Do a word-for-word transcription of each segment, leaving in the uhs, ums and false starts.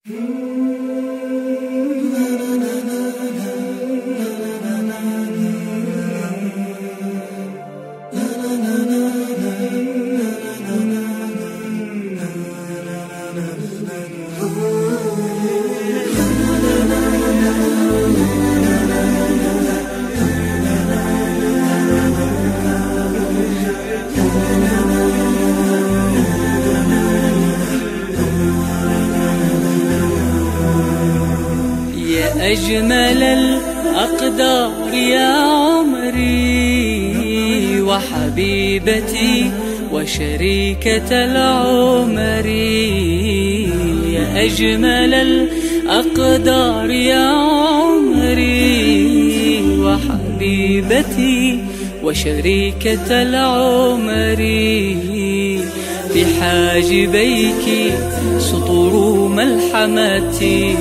أجمل الأقدار يا عمري وحبيبتي وشريكة العمر، يا أجمل الأقدار يا عمري وحبيبتي وشريكة العمر، بحاجبيك سطور ملحمتي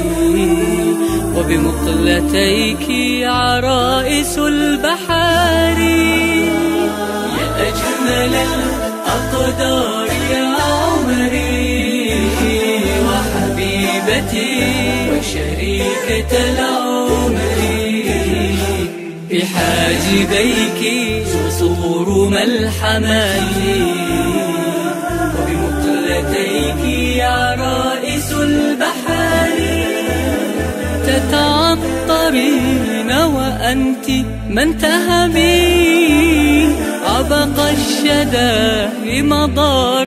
وبمقلتيك عرائس البحار، يا أجمل الأقدار يا عمري وحبيبتي وشريكة العمر، بحاجبيك سطور ملحمتي وبمقلتيك عرائس البحار، تتعطرين وأنت من تهبي عبق الشدى مضار